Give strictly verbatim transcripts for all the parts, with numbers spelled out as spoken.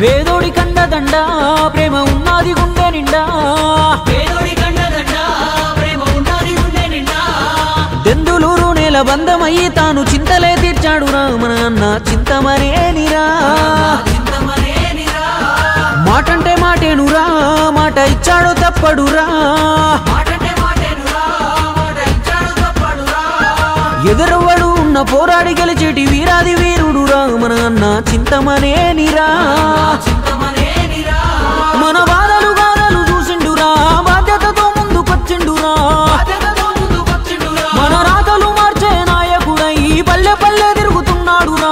పేదోడి కండదండ ప్రేమ ఉన్నది గుండె నిండా పేదోడి కండదండ ప్రేమ ఉన్నది గుండె నిండా దెందులూరు నేల బంధమయ్యి తాను చింతలే తీర్చాడు రా మన అన్న చింతమనేనిరా మాటంటే మాటేనురా మాట ఇచ్చాడు తప్పడురా ఎదురవ్వడు ఉన్న పోరాడి గెలిచేటి వీరాది వీరుడురా మన అన్న చింతమనేనిరా మన బాధలు గాథలు చూసిండురా బాధ్యతతో ముందుకొచ్చిండురా మన రాతలు మార్చే నాయకుడై పల్లె పల్లె తిరుగుతున్నాడురా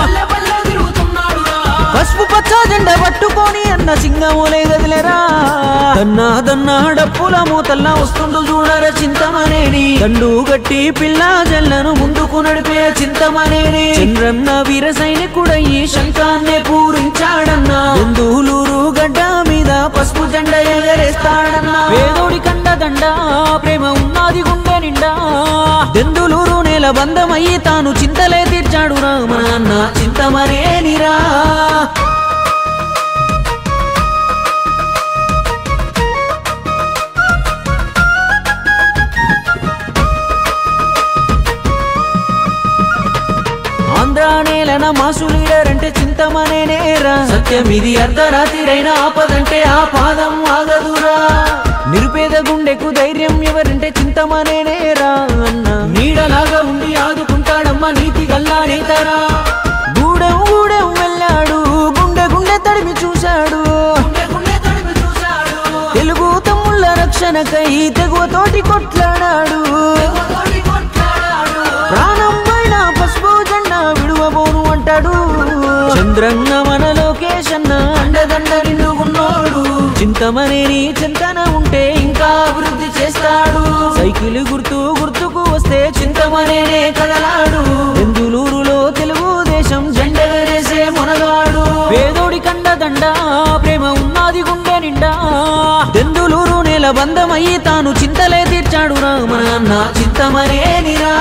పసుపు పచ్చ జెండ పట్టుకొని అన్న సింగమోలే గదిలేరా దన్నా దన్నా డప్పుల మూతల్లా వస్తుండు చూడర చింతమనేని దండు గట్టి పిల్ల జల్లను ముందుకు నడిపే చింతమనేని చంద్రన్న వీర సైనికుడయ్యి శంఖాన్నే పూరించాడన్నా దెందులూరు గడ్డ మీద పసుపు జెండ ఎగరేస్తాడన్నా పేదోడి కండదండ ప్రేమ ఉన్నది గుండె నిండా దెందులూరు నేల బంధమయ్యి తాను చింతలే తీర్చాడు రా మన అన్న చింతమనేనిరా ఆంధ్ర నేలన మాసు లీడర్ అంటే చింతమనేనేరా సత్యం ఇది అర్ధరాత్రిరైన ఆపదంటే ఆ పాదం ఆగదురా నిరుపేద గుండెకు ధైర్యం ఎవరంటే చింతమనేనేరా అన్న నీడలాగా ఉండి ఆదుకుంటాడమ్మ నీతి గల్లా నేతరా గూడెం గూడెం వెళ్ళాడు గుండె గుండె తడిమి చూశాడు తెలుగు తమ్ముళ్ళ రక్షణకై తెగువతోటి కొట్లాడాడు ప్రాణం పైన పసుపు జెండా విడువబోను అంటాడు చంద్రంగ మన లోకేశన్న అండదండ నిండుకున్నాడు చింతమనేని చింతన ఉంటే ఇంకా అభివృద్ధి చేస్తాడు సైకిల్ గుర్తు గుర్తుకు వస్తే చింతమనేనే కదలాడు దెందులూరులో తెలుగుదేశం జెండ వేసే మొనగాడు పేదోడి కండదండ ప్రేమ ఉన్నది గుండె నిండా దెందులూరు నేల బంధమయ్యి తాను చింతలే తీర్చాడు రా మన అన్న చింతమనేనిరా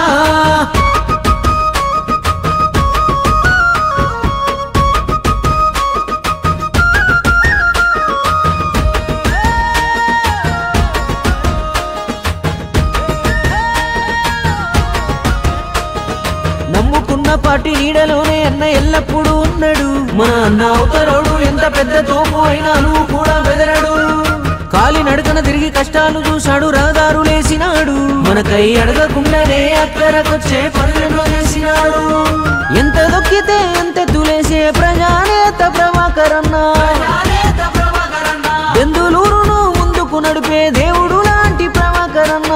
నమ్ముకున్న పార్టీ నీడలోనే అన్న ఎల్లప్పుడూ ఉన్నాడు మన అన్న అవతరోడు ఎంత పెద్ద తోపు అయినా నువ్వు కూడా బెదరడు కాలి నడకన తిరిగి కష్టాలు చూశాడు రహదారులేసినాడు మనకై అడగకుండానే అక్కరకొచ్చే పనులను చేసినాడు ఎంత దొక్కితే ఎంత తులేసే ప్రజానేత ప్రభాకరన్న దెందులూరును ముందుకు నడిపే దేవుడు లాంటి ప్రభాకరన్న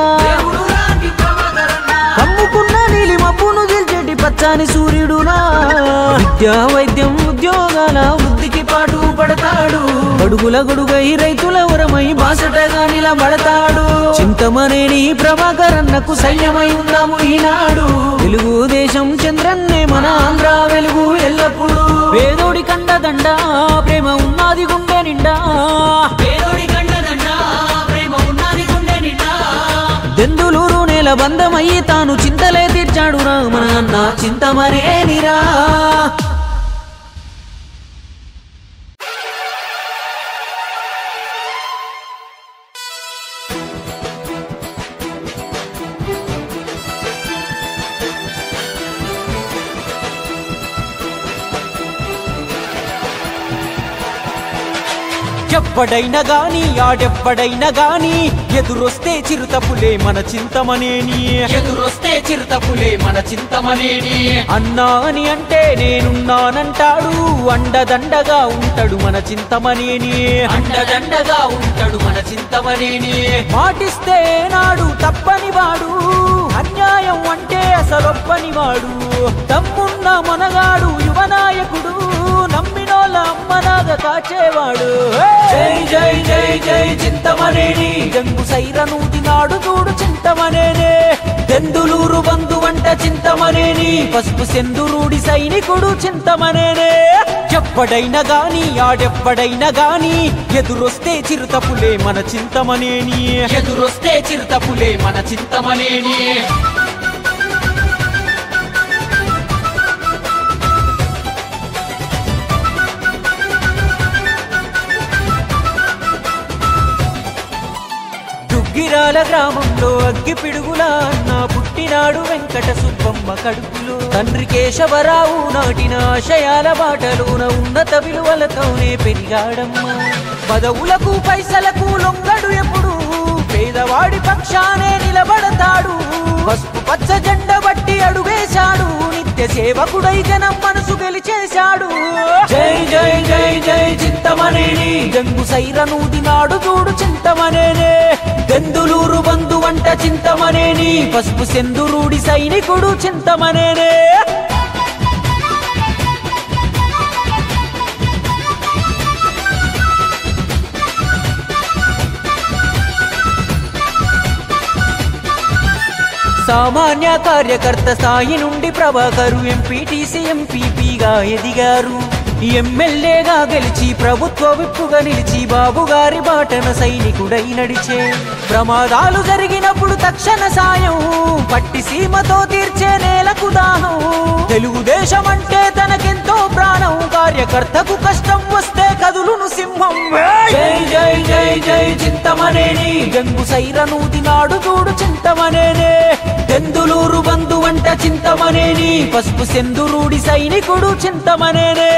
కమ్ముకున్న నీలి మబ్బును గెలిచేటి పచ్చాని సూర్యుడునా విద్యా వైద్యం ఉద్యోగాల వృద్ధికి పాటు పడతాడు గడుగుల గొడుగై రైతుల వరమై బాసటగా నిలబడతాడు చింతమనేని ప్రభాకరన్నకు సైన్యమై ఉందాము ఈనాడు తెలుగుదేశం చంద్రన్నే మన ఆంధ్ర వెలుగు ఎల్లప్పుడు పేదోడి కండదండ ప్రేమ ఉన్నది గుండె నిండా పేదోడి కండదండ ప్రేమ ఉన్నది గుండె నిండా దెందులూరు నేల బంధమయ్యి తాను చింతలే తీర్చాడు రా మన అన్న చింతమనేనిరా ఎవ్వడైనా గాని ఆడెవ్వడైనా గాని ఎదురొస్తే చిరుతపులే మన చింతమనేని ఎదురొస్తే చిరుతపులే మన చింతమనేని అన్నా అని అంటే నేనున్నానంటాడు అండదండగా ఉంటాడు మన చింతమనేని అండదండగా ఉంటాడు మన చింతమనేని మాటిస్తే నాడు తప్పని వాడు అన్యాయం అంటే అసలొప్పని వాడు తమ్మున్న మనగాడు యువనాయకుడు నమ్మినోళ్ళ అమ్మనాగా కాచేవాడు జై జై జై జై చింతమనేని గంగు సైరను దినాడు చూడు చింతమనేనే దెందులూరు బంధు వంట చింతమనేని పసుపు సెందురుడి సైనికుడు చింతమనేనే ఎవ్వడైనా గాని ఆడెవ్వడైనా గాని ఎదురొస్తే చిరుతపులే మన చింతమనేని ఎదురొస్తే చిరుతపులే మన చింతమనేని నంద్యాల గ్రామంలో అగ్గి పిడుగులా అన్న పుట్టినాడు వెంకట సుబ్బమ్మ కడుపులో. తండ్రి కేశవరావు నాటిన ఆశయాల బాటలోన ఉన్నత విలువలతోనే పెరిగాడమ్మా. పదవులకు పైసలకు లొంగడు ఎప్పుడు, పేదవాడి పక్షానే నిలబడతాడు. పసుపు పచ్చ జెండ బట్టి అడుగేశాడు, నిత్య సేవకుడై జనం మనసు గెలిచేశాడు. జై జై జై జై చింతమనేని గంగు సైరనూది నాడు చూడు చింతమనేనే. దెందులూరు బంధు వంట చింతమనేని, పసుపు సెందురూడి సైనికుడు చింతమనేనే. సామాన్య కార్యకర్త స్థాయి నుండి ప్రభాకరు ఎంపీటీసీ ఎంపీపీగా ఎదిగారు. ఎమ్మెల్యేగా గెలిచి ప్రభుత్వ విప్పుగా నిలిచి బాబుగారి బాటన సైనికుడై నడిచే. ప్రమాదాలు జరిగినప్పుడు తక్షణ సాయం, పట్టి సీమతో తీర్చే నేలకు దాహం. తెలుగుదేశం అంటే తనకెంతో ప్రాణం, కార్యకర్తకు కష్టం వస్తే కదులును సింహం. జై జై జై జై చింతమనేని గంగు సైరనూది నాడు చూడు చింతమనేనే. దెందులూరు బంధు వంట చింతమనేని, పసుపు సెందురూడి సైనికుడు చింతమనేనే.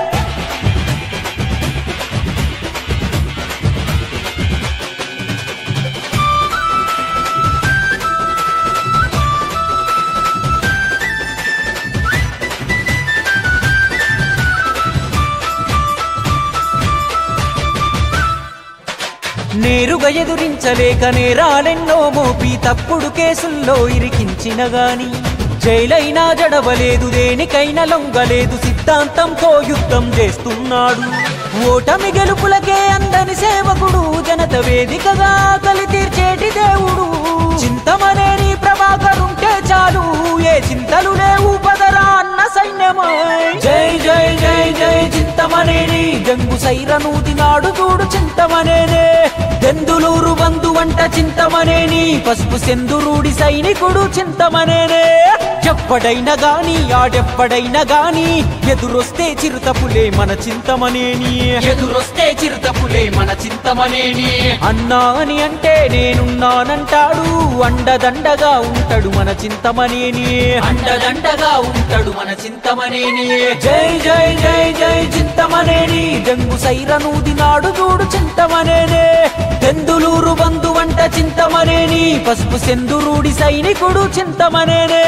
నేరుగా ఎదురించలేక నేరాలెన్నో మోపి తప్పుడు కేసుల్లో ఇరికించిన గాని, జైలైనా జడవలేదు దేనికైనా లొంగలేదు, సిద్ధాంతంతో యుద్ధం చేస్తున్నాడు. ఓటమి గెలుపులకే అందని సేవకుడు, జనత వేదికగా ఆకలి తీర్చేటి దేవుడు. చింతమనేని ప్రభాకరుంటే చాలు, ఏ చింతలు లేవు పదరా అన్న సైన్యమై. జై జై జై జై చింతమనేని గంగు సైరనూది నాడు చూడు చింతమనేనే. దెందులూరు బంధు వంట చింతమనేని, పసుపు సెందురూడి సైనికుడు చింతమనేనే. ఎప్పడైనా గాని ఆడెప్పడైనా గాని ఎదురొస్తే చిరుతపులే మన చింతమనేని. ఎదురొస్తే చిరుతపులే మన చింతమనేని. అన్నా అని అంటే నేనున్నానంటాడు, అండదండగా ఉంటాడు మన చింతమనేని. అండదండగా ఉంటాడు మన చింతమనేని. జై జై జై జై చింతమనేని గంగు సైరనూది నాడు చూడు చింతమనేనే. దెందులూరు బంధు వంట చింతమనేని, పసుపు సెందురూడి సైనికుడు చింతమనేనే.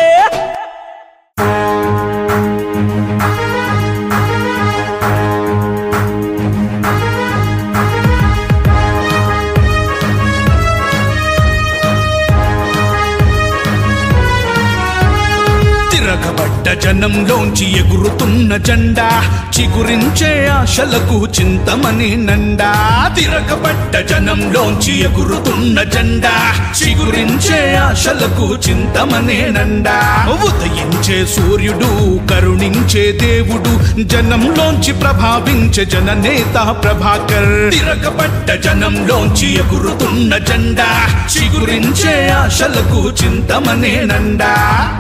తిరగబడ్డ జనంలోంచి ఎగురుతున్న జెండా, చిగురించే ఆశలకు చింతమనే నండా. తిరగబడ్డ జనంలోంచి ఎగురుతున్న జెండా, చిగురించే ఆశలకు చింతమనే నండా. ఉదయించే సూర్యుడు కరుణించే దేవుడు, జనంలోంచి ప్రభావించే జననేత ప్రభాకర్. తిరగబడ్డ జనంలోంచి ఎగురుతున్న జెండా, చిగురించే ఆశలకు చింతమనే నండా.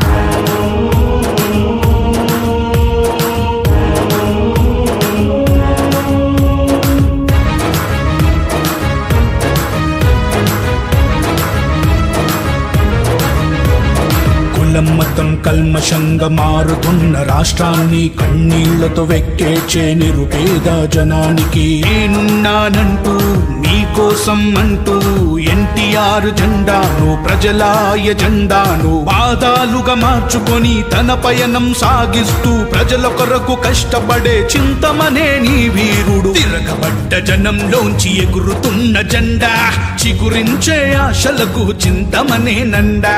మతం కల్మషంగా మారుతున్న రాష్ట్రాన్ని కన్నీళ్లతో వెక్కేచే నిరుపేద జనానికి నేనున్నానంటూ నీకోసం అంటూ ఎన్టీఆర్ జెండాను ప్రజల ఎజెండాను పాదాలుగా మార్చుకొని తన పయనం సాగిస్తూ ప్రజల కొరకు కష్టపడే చింతమనేని వీరుడు. తిరగబడ్డ జనంలోంచి ఎగురుతున్న జెండా, చిగురించే ఆశలకు చింతమనే నండా.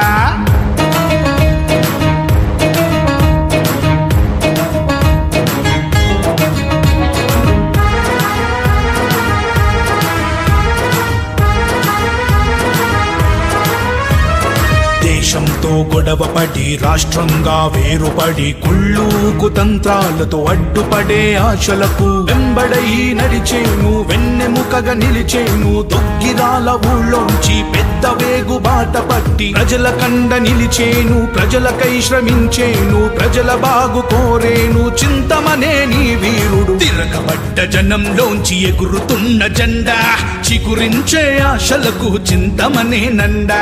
దేశంతో గొడవపడి రాష్ట్రంగా వేరుపడి కుళ్ళు కుతంత్రాలతో అడ్డుపడే ఆశలకు వెంబడై నడిచేను వెన్నెముకగా నిలిచేను దొగ్గిరాల ఊళ్ళోంచి పెద్ద వేగు బాట పట్టి ప్రజల కండ నిలిచేను ప్రజలకై శ్రమించేను ప్రజల బాగు కోరేను చింతమనేని వీరుడు తిరగబడ్డ జనంలోంచి ఎగురుతున్న జెండా చిగురించే ఆశలకు చింతమనే నండా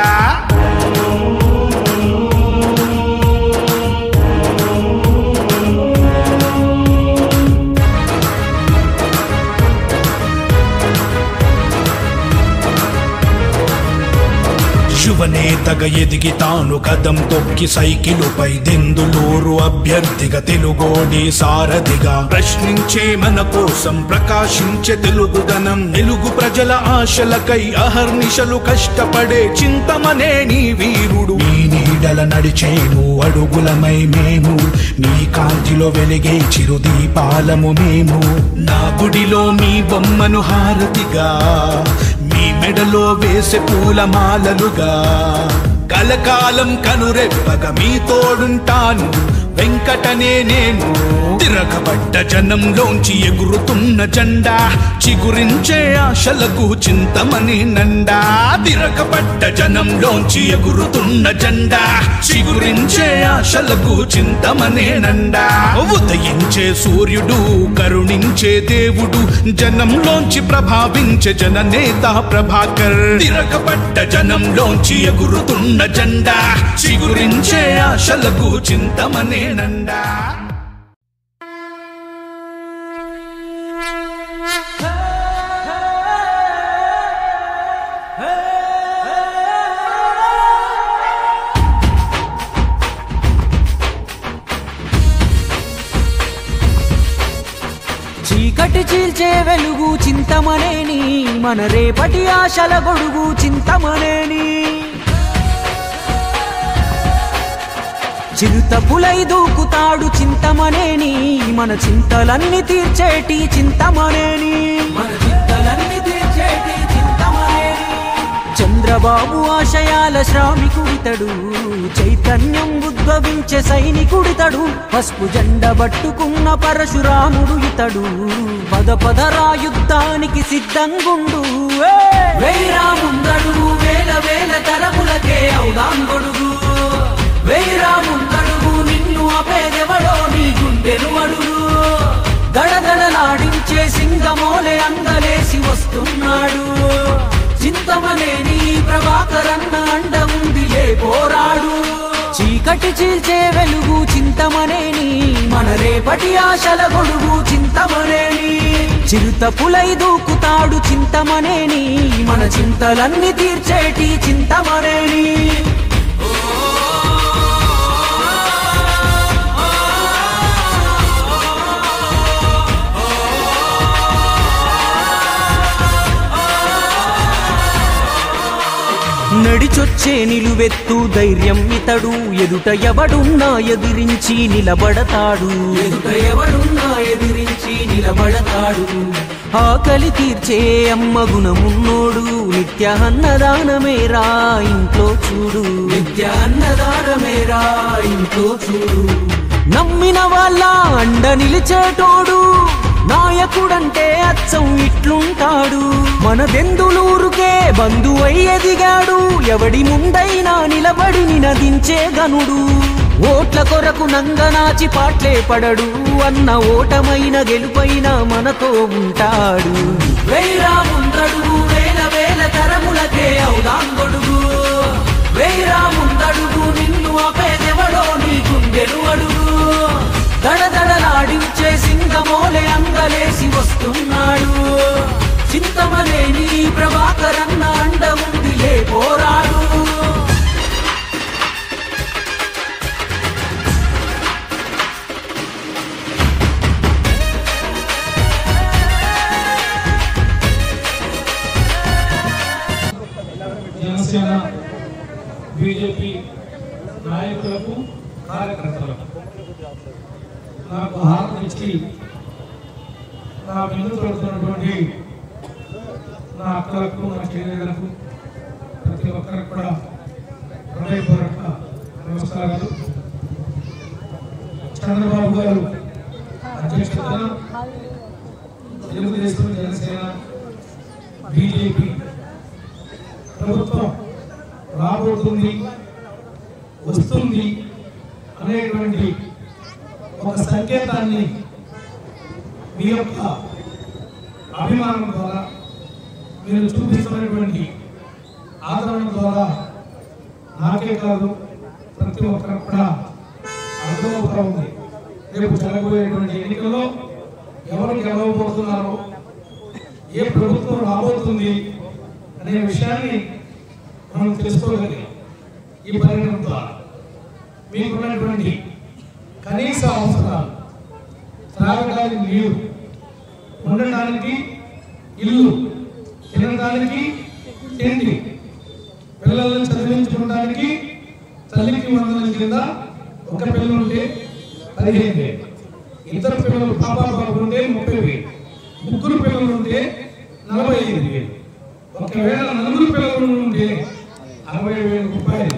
యువనేతగా ఎదిగి తాను కదం తొక్కి సైకిలుపై దెందులూరు అభ్యర్థిగా తెలుగోడి సారథిగా ప్రశ్నించే మన కోసం ప్రకాశించే తెలుగుదనం తెలుగు ప్రజల ఆశలకై అహర్నిశలు కష్టపడే చింతమనేని వీరుడు నీ నీడల నడిచేను అడుగులమై మేము నీ కాంతిలో వెలిగే చిరు దీపాలము మేము నా గుడిలో మీ బొమ్మను హారతిగా మీ మెడలో వేసే పూలమాలలుగా కలకాలం కనురెప్పగా మీ తోడుంటాను వెంకటనే నేను తిరగబడ్డ జనంలోంచి ఎగురుతున్న జెండా చిగురించే ఆశలకు చింతమనే నండా తిరగబడ్డ జనంలోంచి ఎగురుతున్న జెండా చిగురించే ఆశలకు చింతమనే నండా ఉదయించే సూర్యుడు కరుణించే దేవుడు జనంలోంచి ప్రభావించే జననేత ప్రభాకర్ తిరగబడ్డ జనంలోంచి ఎగురుతున్న జెండా చిగురించే ఆశలకు చింతమనే నండా చీకటి చీల్చే వెలుగు చింతమనేని మన రేపటి ఆశల గొడుగు చింతమనేని చిరుత పులై దూకుతాడు చింతమనేని మన చింతలన్నీ తీర్చేటి చింతమనేని మన చింతలన్నీ తీర్చేటి చింతమనేని చంద్రబాబు ఆశయాల శ్రామికుడితడు చైతన్యం ఉద్భవించే సైనికుడితడు పసుపు జెండ పట్టుకున్న పరశురాముడు ఇతడు పద పదరా యుద్ధానికి సిద్ధంగుండు వేరాముందడు వేల వేల తరములకే అవుదాంగొడుగు వేరాముందడుగు నిన్ను అపేదెవడో నీ గుండెను అడుగు దడదడలాడించే సింగమోలే అందలేసి వస్తున్నాడు చింతమనేని ప్రభాకరన్న అండ ఉందిలే పోరాడు చీకటి చీల్చే వెలుగు చింతమనేని మన రేపటి ఆశల గొడుగు చింతమనేని చిరుత పులై దూకుతాడు చింతమనేని మన చింతలన్నీ తీర్చేటి చింతమనేని నడిచొచ్చే నిలువెత్తు ధైర్యం ఇతడు ఎదుట ఎవడున్నా ఎదిరించి నిలబడతాడు ఎదుట ఎవడున్నా ఎదిరించి నిలబడతాడు ఆకలి తీర్చే అమ్మ గుణమున్నోడు నిత్య అన్నదానమేరా ఇంట్లో చూడు నిత్య అన్నదానమేరా ఇంట్లో చూడు నమ్మిన వాళ్ళ అండ నిలిచేటోడు నాయకుడంటే అచ్చం ఇట్లుంటాడు మన దెందులూరుకే బంధువై ఎదిగాడు ఎవడి ముందైనా నిలబడి నినదించే గనుడు ఓట్ల కొరకు నంగనాచి పాట్లే పడడు అన్న ఓటమైన గెలుపైన మనతో ఉంటాడు వేరాముందడుగు వేల వేల తరములకే అవుదాంగొడుగు వేరాముందడుగు నిన్ను అపేదెవడో నీ గుండెను అడుగు దడదడలాడించే సింగమోలే అందలేసి వస్తున్నాడు చింతమనేని ప్రభాకరన్న అండ ఉందిలే పోరాడు జనసేన బీజేపీ నాయకులకు కార్యకర్తలకు నాకు హారతి ఇచ్చి నా ముందు పెడుతున్నటువంటి నా అక్కలకు నా చెల్లెలకు ప్రతి ఒక్కరికి కూడా హృదయపూర్వక నమస్కారాలు. చంద్రబాబు గారు అధ్యక్షతన తెలుగుదేశం, జనసేన, బీజేపీ ప్రభుత్వం రాబోతుంది, వస్తుంది అనేటువంటి ఒక సంకేతాన్ని మీ యొక్క అభిమానం ద్వారా, మీరు చూపిస్తున్నటువంటి ఆదరణ ద్వారా నాకే కాదు ప్రతి ఒక్కరు కూడా అర్థమవుతా ఉంది. రేపు జరగబోయేటువంటి ఎన్నికల్లో ఎవరు గెలవబోతున్నారో, ఏ ప్రభుత్వం రాబోతుంది అనే విషయాన్ని మనం తెలుసుకోగలిగాం. ఈ పరిణామం ద్వారా మీకున్నటువంటి కనీస అవసరాలు, త్రాగడానికి నీరు, ఉండడానికి ఇల్లు, తినడానికి తిండి, పిల్లలను చదివించుకోవడానికి తల్లికి వందల కింద ఒక పిల్లలు ఉంటే పదిహేను వేలు, ఇద్దరు పిల్లలు పాపా బాబు ఉంటే ముప్పై వేలు, ముగ్గురు పిల్లలు ఉంటే నలభై ఐదు వేలు, ఒకవేళ నలుగురు పిల్లలు ఉంటే అరవై వేల రూపాయలు.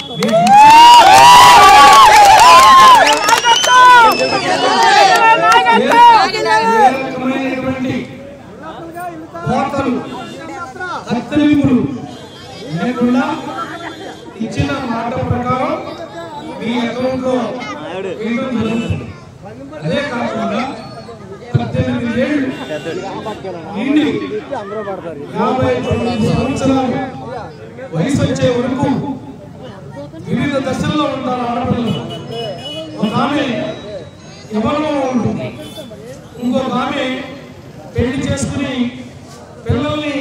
రకమైనటువంటి కోతలు, కత్తిరింపులు లేకుండా ఇచ్చిన మాట ప్రకారం మీ అకౌంట్ లో వేయడం జరుగుతుంది. అదే కాకుండా పద్దెనిమిది ఏళ్ళు నుండి యాభై తొమ్మిది సంవత్సరాలు వయసు వచ్చే వరకు వివిధ దశల్లో ఉంటారు ఆడపిల్లలు. ఒక ఆమె ఎవరిలో ఉంటుంది, ఇంకొక ఆమె పెళ్లి చేసుకుని పిల్లల్ని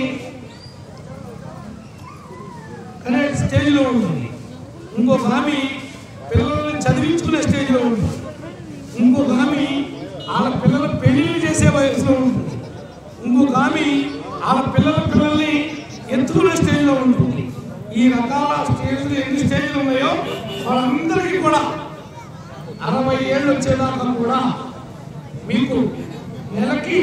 కనే స్టేజ్లో ఉంటుంది, ఇంకొక ఆమె పిల్లల్ని చదివించుకునే స్టేజ్లో ఉంటుంది, ఇంకొక ఆమె వాళ్ళ పిల్లల పెళ్లి చేసే వయసులో ఉంటుంది, ఇంకొక ఆమె వాళ్ళ పిల్లల పిల్లల్ని ఎత్తుకునే స్టేజ్లో ఉంటుంది. ఈ రకాల స్టేజ్లు ఎన్ని స్టేజ్లు ఉన్నాయో వాళ్ళందరికీ కూడా అరవై ఏళ్ళు వచ్చేదాకా కూడా మీకు నెలకి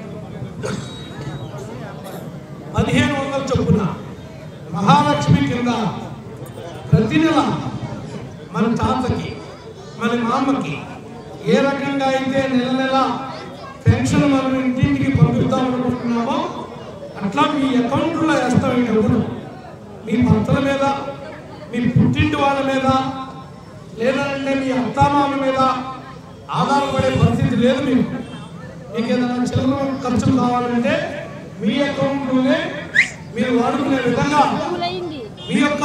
పదిహేను వందల చొప్పున మహాలక్ష్మి కింద ప్రతి నెల మన తాతకి, మన మామకి ఏ రకంగా అయితే నెల నెల పెన్షన్ మనం ఇంటింటికి పంపిద్దాం అనుకుంటున్నామో అట్లా మీ అకౌంట్లో వేస్తాం. డబ్బులు మీ భర్తల మీద, మీ పుట్టింటి వాళ్ళ మీద, లేదంటే మీ అత్తామామ మీద ఆధారపడే పరిస్థితి లేదు. మీకు మీకు ఏదైనా చిల్లర ఖర్చులు కావాలంటే మీ అకౌంట్లోనే మీరు వాడుకునే విధంగా మీ యొక్క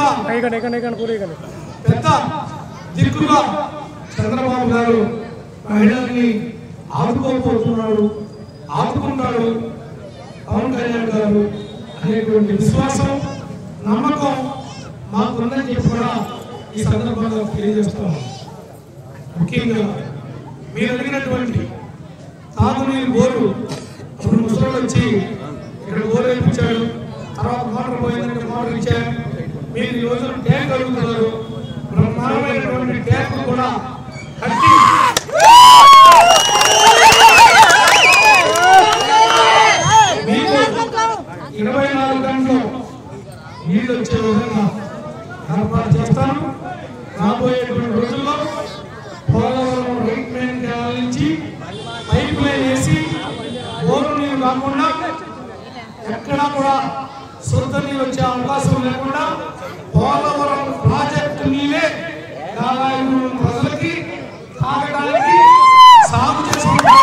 పెద్ద దిక్కుగా చంద్రబాబు గారు మహిళల్ని ఆదుకోబోతున్నాడు, ఆదుకుంటాడు పవన్ కళ్యాణ్ గారు అనేటువంటి విశ్వాసం, నమ్మకం మాకుందని చెప్పి కూడా ఈ సందర్భంగా తెలియజేస్తాము. ముఖ్యంగా మీరు అడిగినటువంటి తాగునీరు బోరు, అప్పుడు ముసలు వచ్చి ఇక్కడ బోరు వేయించాడు, తర్వాత మోటార్ పోయిందంటే మోటార్ ఇచ్చారు. మీరు ఈ రోజు ట్యాంక్ అడుగుతున్నారు, బ్రహ్మాండమైనటువంటి ట్యాంక్ కూడా కట్టి మీకు ఇరవై నాలుగు గంటలు నీళ్ళు వచ్చే విధంగా ఏర్పాటు చేస్తాను. రాబోయేటువంటి రోజుల్లో పోలవరం రైట్ లైన్ కెనాల్ నుంచి పైప్ లైన్ వేసి బోరు నీరు కాకుండా ఎక్కడా కూడా శుద్ధ నీరు వచ్చే అవకాశం లేకుండా పోలవరం ప్రాజెక్టు నీళ్ళే నారాయణ ప్రజలకి తాగడానికి సాగు చేసుకుంటారు.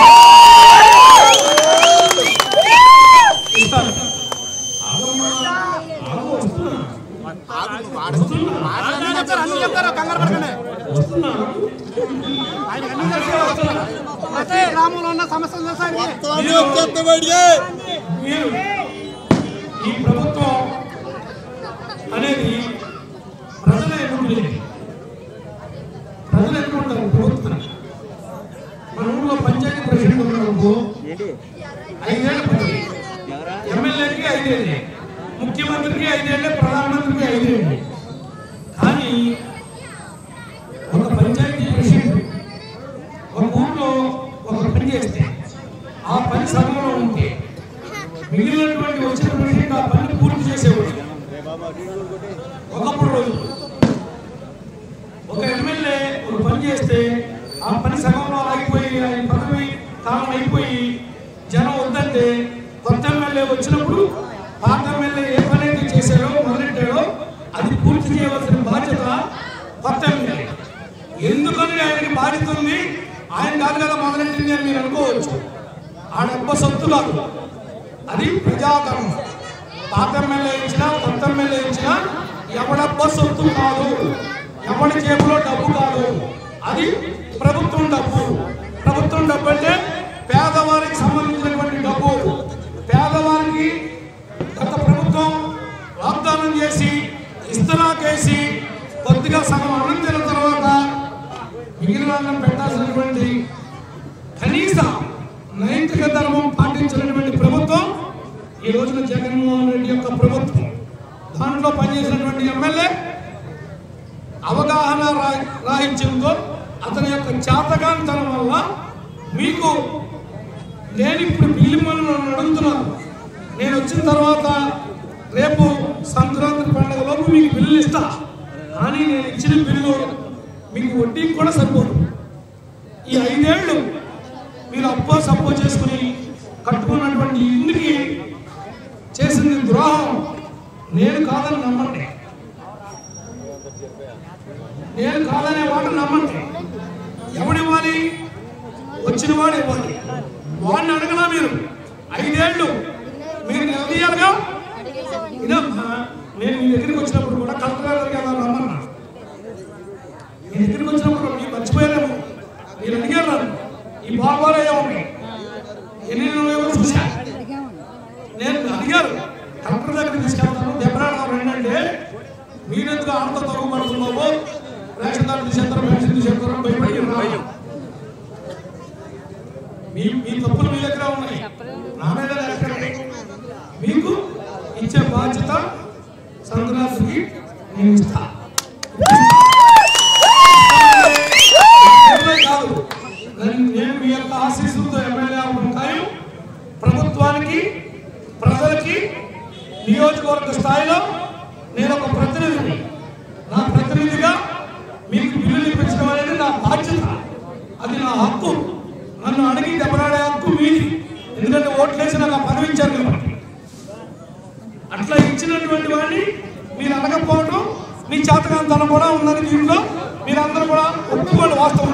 గ్రామంలో ఉన్న సమస్యలు ఈ ప్రభుత్వం అనేది ప్రజలు ఎన్నుకునేది, ప్రజలు ఎన్నుకుంటారు ప్రభుత్వం. మన ఊళ్ళో పంచాయతీ ప్రెసిడెంట్ ఉన్నాడు, ఐదేళ్ల పదవి, ఎమ్మెల్యేకి ఐదేళ్ళే, ముఖ్యమంత్రికి ఐదేళ్ళే, ప్రధానమంత్రికి ఐదేళ్ళే. కానీ ఒక పంచాయతీ ప్రెసిడెంట్ ఒక ఊళ్ళో ఒక పని చేస్తే ఆ పని సమయంలో ఉంటే మిగిలినటువంటి వచ్చిన ప్రెసిడెంట్ ఆ పని పూర్తి చేసేవాడు. ఒకప్పుడు రోజు ఒక పని చేస్తే ఆ పని సగంలో ఆగిపోయి ఆయన పదవి కాలం అయిపోయి జనం వద్దంటే కొత్త ఎమ్మెల్యే వచ్చినప్పుడు పాత ఎమ్మెల్యే ఏ పని అయితే చేశాడో మొదలెట్టాడో అది పూర్తి చేయవలసిన బాధ్యత కొత్త ఎమ్మెల్యే. ఎందుకని ఆయనకి బాధ్యత ఉంది, ఆయన కాదు కదా మొదలెట్టింది అని మీరు అనుకోవచ్చు. ఆ డబ్బ సొత్తు కాదు, అది ప్రజాధనం. పాత ఎమ్మెల్యే ఇచ్చినా కొత్త ఎమ్మెల్యే ఇచ్చినా ఎవడబ్బ సొత్తు కాదు, ఎవడి జేబులో డబ్బు కాదు, అది ప్రభుత్వం డబ్బు. ప్రభుత్వం డబ్బు అంటే పేదవారికి సంబంధించినటువంటి డబ్బు. పేదవారికి గత ప్రభుత్వం వాగ్దానం చేసి ఇస్తరాకేసి కొద్దిగా సగం అందించిన తర్వాత మిగిలిన వాళ్ళని పెట్టాల్సినటువంటి కనీస నైతిక ధర్మం పాటించినటువంటి ప్రభుత్వం ఈ రోజున జగన్మోహన్ రెడ్డి యొక్క ప్రభుత్వం. దాంట్లో పనిచేసినటువంటి ఎమ్మెల్యే అవగాహన రాహిత్యంతో అతని యొక్క చేతగానితనం వల్ల మీకు నేను ఇప్పుడు బిల్లుమని నన్ను అడుగుతున్నాను. నేను వచ్చిన తర్వాత రేపు సంక్రాంతి పండుగలోపు మీకు బిల్లు ఇస్తా, కానీ నేను ఇచ్చిన బిల్లు మీకు వడ్డీకి కూడా సరిపోదు. ఈ ఐదేళ్లు మీరు అప్పో సప్పో చేసుకుని కట్టుకున్నటువంటి ఇంటికి చేసింది ద్రోహం. నేను కాదని నమ్మండి, నేను కాదనే మాట నమ్మండి. ఎవడివ్వాలి? వచ్చిన వాడు ఇవ్వాలి. వాడిని అడగలా మీరు. ఐదేళ్లు మీరు నిలదీయాలిగా. ఇదమ్మా, నేను మీ దగ్గరికి వచ్చినప్పుడు కూడా కలెక్టర్ గారికి అలా రమ్మన్నా. మీ దగ్గరికి వచ్చినప్పుడు మీరు మర్చిపోయారేమో, మీరు అడిగారు నన్ను ఈ బాగోలేయో ఉన్నాయి ఎన్ని నువ్వేమో చూసా. నేను అడిగారు కలెక్టర్ దగ్గరికి తీసుకెళ్తాను, దెబ్బలాడతాను ఏంటంటే మీరెందుకు ఆడతో తగ్గుపడుతున్నావో, రేషన్ కార్డు తీసేస్తారు, పెన్షన్ తీసేస్తారు, భయపడి మీ మీ తప్పులు మీ దగ్గర ఉన్నాయి, నా మీద ఎక్కడ మీకు ఇచ్చే బాధ్యత సంక్రాంతికి నేను ఇస్తా. కాదు, నేను మీ యొక్క ఆశీస్సులతో ఎమ్మెల్యే అవ్వడం ఖాయం. ప్రభుత్వానికి ప్రజలకి నియోజకవర్గ స్థాయిలో నేను ఒక ప్రతినిధిని. నా ప్రతినిధిగా మీకు బిల్లులు ఇప్పించడం అనేది నా బాధ్యత, అది నా హక్కు. నన్ను అడిగి దెబ్బలాడే హక్కు మీది, ఎందుకంటే ఓట్లేసి నాకు ఆ పదవి ఇచ్చారు కాబట్టి. అట్లా ఇచ్చినటువంటి వాడిని మీరు అడగకపోవడం మీ చేతకాంతనం కూడా ఉన్నది. దీంట్లో మీరందరూ కూడా ఒప్పుకోండి వాస్తవం.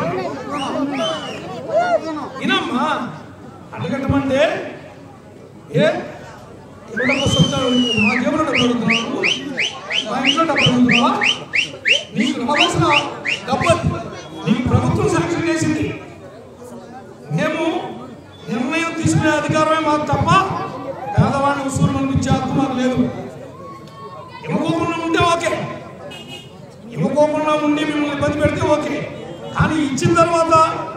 ఇనమ్మా, అడగటమంటే ఏ ఎక్కడ వస్తావు? మా జేబులో డబ్బులు అడుగుతున్నావు, మా ఇంట్లో డబ్బులు అడుగుతున్నావా? నీకు రావాల్సిన డబ్బు నీకు ప్రభుత్వం శాంక్షన్ చేసింది. మేము నిర్ణయం తీసుకునే అధికారమే మాకు తప్ప పేదవాడిని ఉసూరు పంపించే హక్కు మాకు లేదు. ఇవ్వకోకుండా ఉంటే ఓకే, ఇవ్వకోకుండా ఉండి మిమ్మల్ని ఇబ్బంది పెడితే ఓకే, కానీ ఇచ్చిన తర్వాత